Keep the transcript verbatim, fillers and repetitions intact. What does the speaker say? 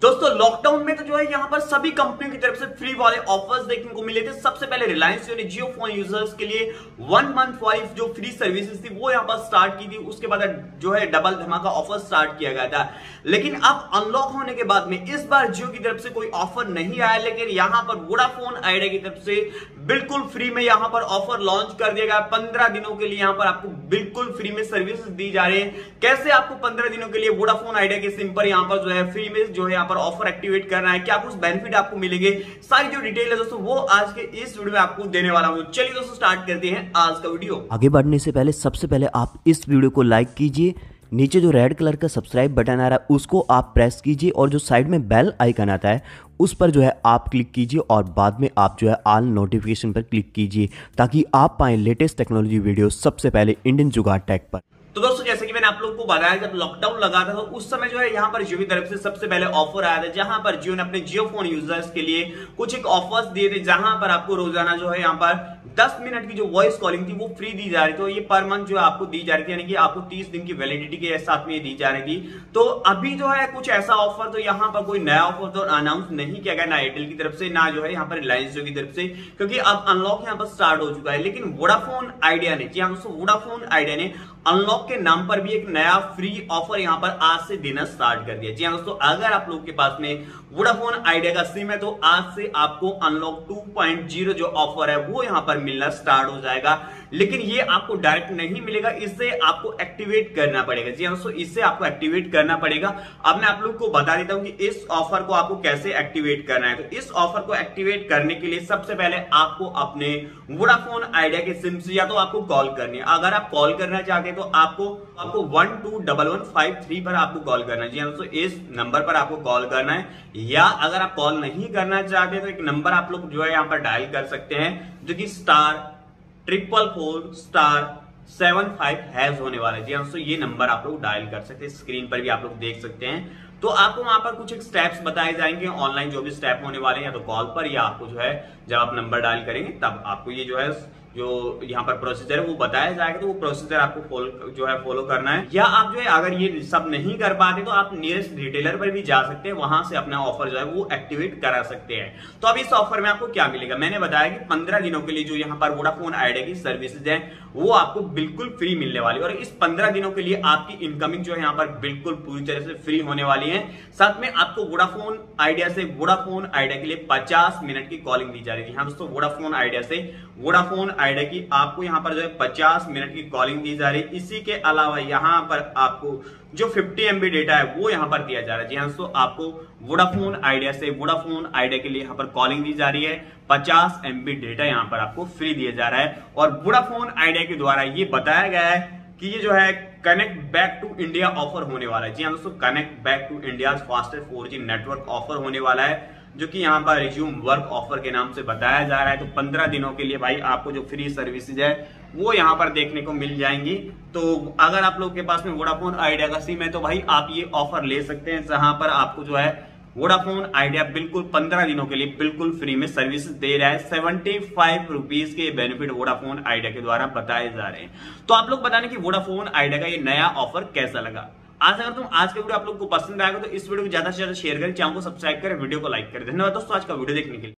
दोस्तों लॉकडाउन में तो जो है यहाँ पर सभी कंपनियों की तरफ से फ्री वाले ऑफर्स देखने को मिले थे। सबसे पहले रिलायंस जो ने जियो फोन यूजर्स के लिए वन मंथ वाली जो फ्री सर्विसेज थी वो यहाँ पर स्टार्ट की थी। उसके बाद जो है डबल धमाका ऑफर स्टार्ट किया गया था। लेकिन अब अनलॉक होने के बाद में इस बार जियो की तरफ से कोई ऑफर नहीं आया, लेकिन यहाँ पर वोडाफोन आइडिया की तरफ से बिल्कुल फ्री में यहाँ पर ऑफर लॉन्च कर दिया गया। पंद्रह दिनों के लिए यहाँ पर आपको बिल्कुल फ्री में सर्विसेज दी जा रही है। कैसे आपको पंद्रह दिनों के लिए वोडाफोन आइडिया के सिम पर यहाँ पर जो है फ्री में जो है यहाँ पर ऑफर एक्टिवेट करना है, क्या कुछ बेनिफिट आपको मिलेंगे, सारी जो डिटेल है दोस्तों वो आज के इस वीडियो में आपको देने वाला हूं। चलिए दोस्तों स्टार्ट करते हैं आज का वीडियो। आगे बढ़ने से पहले सबसे पहले आप इस वीडियो को लाइक कीजिए, नीचे जो रेड कलर का सब्सक्राइब बटन आ रहा है उसको आप प्रेस कीजिए और जो साइड में बेल आइकन आता है उस पर जो है आप क्लिक कीजिए और बाद में आप जो है ऑल नोटिफिकेशन पर क्लिक कीजिए ताकि आप पाएं लेटेस्ट टेक्नोलॉजी वीडियो सबसे पहले इंडियन जुगाड़ टेक पर। तो दोस्तों जैसे कि मैंने आप लोगों को बताया, जब लॉकडाउन लगा था तो उस समय जो है यहाँ पर जियो की तरफ से सबसे पहले ऑफर आया था, जहां पर जियो ने अपने जियो फोन यूजर्स के लिए कुछ एक ऑफर्स दिए थे, जहां पर आपको रोजाना जो है यहाँ पर दस मिनट की जो वॉइस कॉलिंग थी वो फ्री दी जा रही थी। तो ये पर मंथ जो आपको दी जा रही थी, यानी कि आपको तीस दिन की वैलिडिटी के साथ में दी जा रही थी। तो अभी जो है कुछ ऐसा ऑफर तो यहाँ पर कोई नया ऑफर तो अनाउंस नहीं किया गया, ना एयरटेल की तरफ से ना जो है यहाँ पर रिलायंस जियो की तरफ से, क्योंकि अब अनलॉक यहाँ पर स्टार्ट हो चुका है। लेकिन वोडाफोन आइडिया ने, जी हाँ दोस्तों, वोडाफोन आइडिया ने अनलॉक के नाम पर भी एक नया फ्री ऑफर यहाँ पर आज से देना स्टार्ट कर दिया। जी हाँ दोस्तों, अगर आप लोग के पास में वोडाफोन आइडिया का सिम है तो आज से आपको अनलॉक टू पॉइंट ज़ीरो जो ऑफर है वो यहाँ पर मिलना स्टार्ट हो जाएगा। लेकिन ये आपको डायरेक्ट नहीं मिलेगा, इससे आपको एक्टिवेट करना पड़ेगा। जी हाँ दोस्तों, इससे आपको एक्टिवेट करना पड़ेगा। अब मैं आप लोग को बता देता हूं कि इस ऑफर को आपको कैसे एक्टिवेट करना है। तो इस ऑफर को एक्टिवेट करने के लिए सबसे पहले आपको अपने वोडाफोन आइडिया के सिम से या तो आपको कॉल करनी है। अगर आप कॉल करना चाहते हैं तो आपको आपको one two double one five three पर आपको कॉल करना है। जी हाँ दोस्तों, इस नंबर पर आपको कॉल करना है। या अगर आप कॉल नहीं करना चाहते तो एक नंबर आप लोग जो है यहाँ पर डायल कर सकते हैं, जो कि star triple four star seven five hash होने वाला है। जी हाँ दोस्तों, ये नंबर आप लोग डायल कर सकते हैं, स्क्रीन पर भी आप लोग देख सकते हैं। तो आपको वहां पर कुछ एक स्टेप्स बताए जाएंगे ऑनलाइन, जो भी स्टेप होने वाले हैं, या तो कॉल पर या आपको जो है जब आप नंबर डायल करेंगे तब आपको ये जो है जो यहाँ पर प्रोसीजर है वो बताया जाएगा। तो वो प्रोसीजर आपको फॉलो जो है फॉलो करना है। या आप जो है अगर ये सब नहीं कर पाते तो आप नियरेस्ट रिटेलर पर भी जा सकते हैं, वहां से अपना ऑफर जो है वो एक्टिवेट करा सकते हैं। तो अब इस ऑफर में आपको क्या मिलेगा, मैंने बताया कि पंद्रह दिनों के लिए जो यहाँ पर वोडाफोन आइडिया की सर्विसेज है वो आपको बिल्कुल फ्री मिलने वाली है। और इस पंद्रह दिनों के लिए आपकी इनकमिंग जो है यहाँ पर बिल्कुल पूरी तरह से फ्री होने वाली है। साथ में आपको वोडाफोन आइडिया से वोडाफोन आइडिया के लिए पचास मिनट की कॉलिंग दी जा रही है। हाँ दोस्तों, वोडाफोन आइडिया से वोडाफोन आइडिया की आपको यहाँ पर जो है पचास मिनट की कॉलिंग दी जा रही है। इसी के अलावा यहाँ पर आपको जो फिफ्टी एमबी डेटा है वो यहाँ पर दिया जा रहा है। जी हाँ दोस्तों, आपको वोडाफोन आइडिया से वोडाफोन आइडिया के लिए यहाँ पर कॉलिंग दी जा रही है, पचास एमबी डेटा यहाँ पर आपको फ्री दिया जा रहा है। और वोडाफोन आइडिया के द्वारा ये बताया गया है कि ये जो है connect back to India offer होने वाला है। जी हाँ दोस्तों, connect back to India fastest four G network offer होने वाला है, जो कि यहाँ पर रिज्यूम वर्क ऑफर के नाम से बताया जा रहा है। तो पंद्रह दिनों के लिए भाई आपको जो फ्री सर्विसेज है वो यहाँ पर देखने को मिल जाएंगी। तो अगर आप लोग के पास में वोडाफोन आइडिया का सिम है तो भाई आप ये ऑफर ले सकते हैं, जहां पर आपको जो है वोडाफोन आइडिया बिल्कुल पंद्रह दिनों के लिए बिल्कुल फ्री में सर्विस दे रहा है। सेवेंटी फाइव रुपीज के बेनिफिट वोडाफोन आइडिया के द्वारा बताए जा रहे हैं। तो आप लोग बताने कि वोडाफोन आइडिया का ये नया ऑफर कैसा लगा। आज अगर तुम आज का वीडियो आप लोग को पसंद आएगा तो इस वीडियो को ज्यादा से ज्यादा शेयर करें, चैनल को सब्सक्राइब करें, वीडियो को लाइक करें। धन्यवाद दोस्तों आज का वीडियो देखने के लिए।